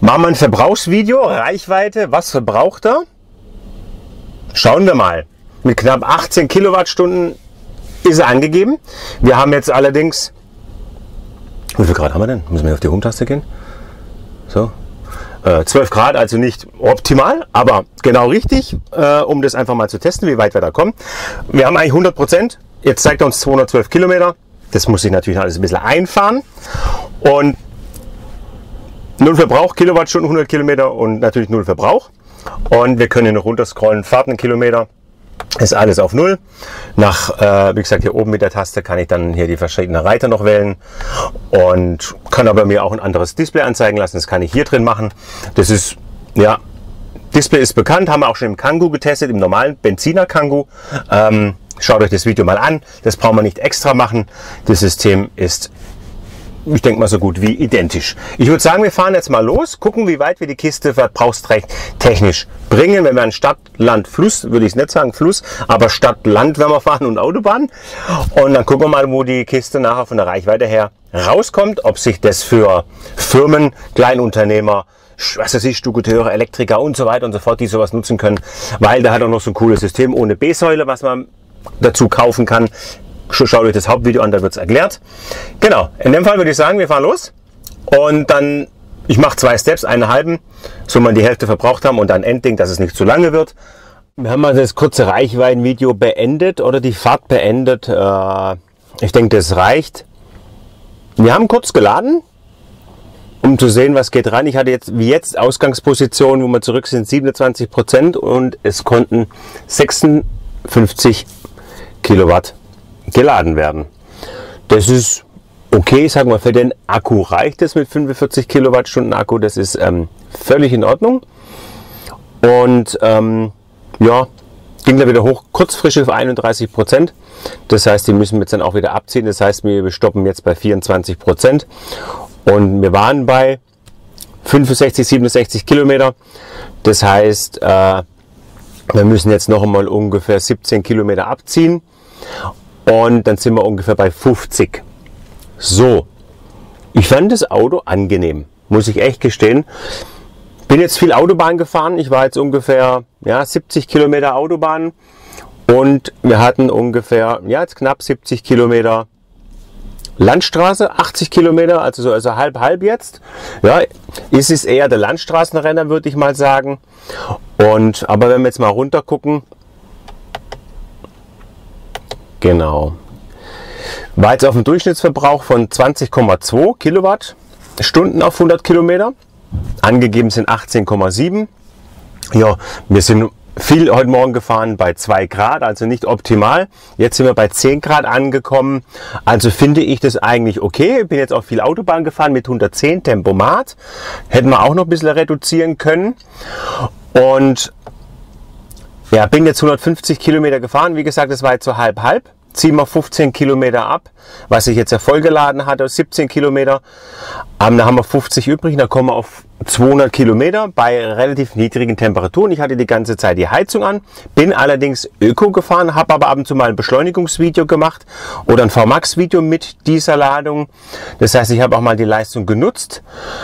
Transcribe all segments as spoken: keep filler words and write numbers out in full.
Machen wir ein Verbrauchsvideo, Reichweite, was verbraucht er? Schauen wir mal. Mit knapp achtzehn Kilowattstunden ist er angegeben. Wir haben jetzt allerdings, wie viel Grad haben wir denn? Müssen wir auf die Home-Taste gehen? So. Äh, zwölf Grad, also nicht optimal, aber genau richtig, äh, um das einfach mal zu testen, wie weit wir da kommen. Wir haben eigentlich hundert Prozent. Jetzt zeigt er uns zweihundertzwölf Kilometer. Das muss ich natürlich alles ein bisschen einfahren. Und null Verbrauch, Kilowattstunden, hundert Kilometer und natürlich null Verbrauch. Und wir können hier noch runter scrollen, Fahrtenkilometer. Ist alles auf null. Nach, äh, wie gesagt, hier oben mit der Taste kann ich dann hier die verschiedenen Reiter noch wählen und kann aber mir auch ein anderes Display anzeigen lassen. Das kann ich hier drin machen. Das ist, ja, Display ist bekannt, haben wir auch schon im Kangoo getestet, im normalen Benziner Kangoo. Ähm, schaut euch das Video mal an. Das brauchen wir nicht extra machen. Das System ist, ich denke mal, so gut wie identisch. Ich würde sagen, wir fahren jetzt mal los, gucken, wie weit wir die Kiste verbrauchstechnisch bringen. Wenn wir an Stadt, Land, Fluss, würde ich es nicht sagen Fluss, aber Stadt, Land werden wir fahren und Autobahn. Und dann gucken wir mal, wo die Kiste nachher von der Reichweite her rauskommt, ob sich das für Firmen, Kleinunternehmer, was weiß ich, Stuckateure, Elektriker und so weiter und so fort, die sowas nutzen können, weil da hat er noch so ein cooles System ohne B-Säule, was man dazu kaufen kann. Schaut euch das Hauptvideo an, da wird es erklärt. Genau, in dem Fall würde ich sagen, wir fahren los und dann, ich mache zwei Steps, einen halben, so mal die Hälfte verbraucht haben und dann Endding, dass es nicht zu lange wird. Wir haben also das kurze Reichweitenvideo beendet oder die Fahrt beendet. Ich denke, das reicht. Wir haben kurz geladen, um zu sehen, was geht rein. Ich hatte jetzt, wie jetzt, Ausgangsposition, wo wir zurück sind, siebenundzwanzig Prozent und es konnten sechsundfünfzig Kilowatt geladen werden. Das ist okay, sagen wir, für den Akku reicht es mit fünfundvierzig Kilowattstunden Akku, das ist ähm, völlig in Ordnung. Und ähm, ja, ging da wieder hoch, kurzfristig auf einunddreißig Prozent. Das heißt, die müssen wir jetzt dann auch wieder abziehen. Das heißt, wir stoppen jetzt bei vierundzwanzig Prozent. Und wir waren bei fünfundsechzig, siebenundsechzig Kilometer. Das heißt, äh, wir müssen jetzt noch einmal ungefähr siebzehn Kilometer abziehen. Und dann sind wir ungefähr bei fünfzig. So, ich fand das Auto angenehm, muss ich echt gestehen. Bin jetzt viel Autobahn gefahren. Ich war jetzt ungefähr ja, siebzig Kilometer Autobahn und wir hatten ungefähr ja, jetzt knapp siebzig Kilometer Landstraße, achtzig Kilometer, also so also halb halb jetzt. Ja, ist es eher der Landstraßenrenner, würde ich mal sagen. Und aber wenn wir jetzt mal runter gucken. Genau. War jetzt auf dem Durchschnittsverbrauch von zwanzig Komma zwei Kilowattstunden auf hundert Kilometer. Angegeben sind achtzehn Komma sieben. Ja, wir sind viel heute Morgen gefahren bei zwei Grad, also nicht optimal. Jetzt sind wir bei zehn Grad angekommen. Also finde ich das eigentlich okay. Ich bin jetzt auch viel Autobahn gefahren mit hundertzehn Tempomat. Hätten wir auch noch ein bisschen reduzieren können. Und ja, bin jetzt hundertfünfzig Kilometer gefahren. Wie gesagt, das war jetzt so halb halb. Ziehen wir fünfzehn Kilometer ab, was ich jetzt ja vollgeladen hatte, siebzehn Kilometer. Ähm, da haben wir fünfzig übrig, da kommen wir auf zweihundert Kilometer bei relativ niedrigen Temperaturen. Ich hatte die ganze Zeit die Heizung an, bin allerdings Öko gefahren, habe aber ab und zu mal ein Beschleunigungsvideo gemacht oder ein V Max Video mit dieser Ladung. Das heißt, ich habe auch mal die Leistung genutzt.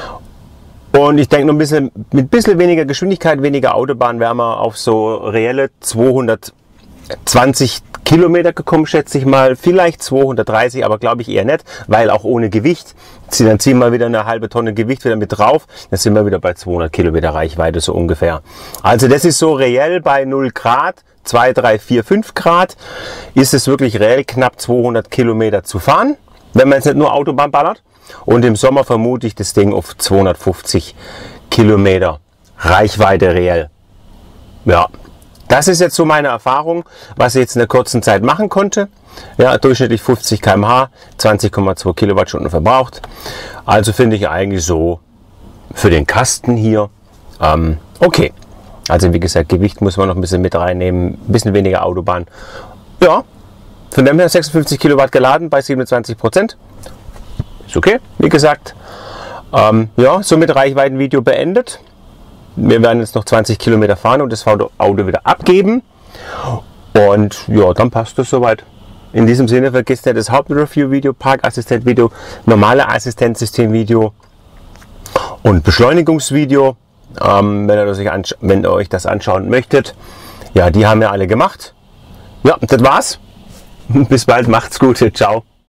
Und ich denke, noch ein bisschen, mit ein bisschen weniger Geschwindigkeit, weniger Autobahn, wären wir auf so reelle zweihundertzwanzig Kilometer gekommen, schätze ich mal. Vielleicht zweihundertdreißig, aber glaube ich eher nicht, weil auch ohne Gewicht. Dann ziehen wir wieder eine halbe Tonne Gewicht wieder mit drauf. Dann sind wir wieder bei zweihundert Kilometer Reichweite so ungefähr. Also das ist so reell bei null Grad, zwei, drei, vier, fünf Grad. Ist es wirklich reell knapp zweihundert Kilometer zu fahren, wenn man jetzt nicht nur Autobahn ballert. Und im Sommer vermute ich das Ding auf zweihundertfünfzig Kilometer Reichweite reell. Ja, das ist jetzt so meine Erfahrung, was ich jetzt in der kurzen Zeit machen konnte. Ja, durchschnittlich fünfzig Kilometer pro Stunde, zwanzig Komma zwei Kilowattstunden verbraucht. Also finde ich eigentlich so für den Kasten hier ähm, okay. Also wie gesagt, Gewicht muss man noch ein bisschen mit reinnehmen, ein bisschen weniger Autobahn. Ja, von dem her sechsundfünfzig Kilowatt geladen bei siebenundzwanzig Prozent. Ist okay, wie gesagt. Ähm, ja, somit Reichweitenvideo beendet. Wir werden jetzt noch zwanzig Kilometer fahren und das Auto wieder abgeben. Und ja, dann passt das soweit. In diesem Sinne, vergisst nicht das Hauptreview-Video, Parkassistent-Video, normale Assistenzsystem-Video. und Beschleunigungsvideo, ähm, wenn, ihr das euch wenn ihr euch das anschauen möchtet. Ja, die haben wir alle gemacht. Ja, das war's. Bis bald, macht's gut, ciao.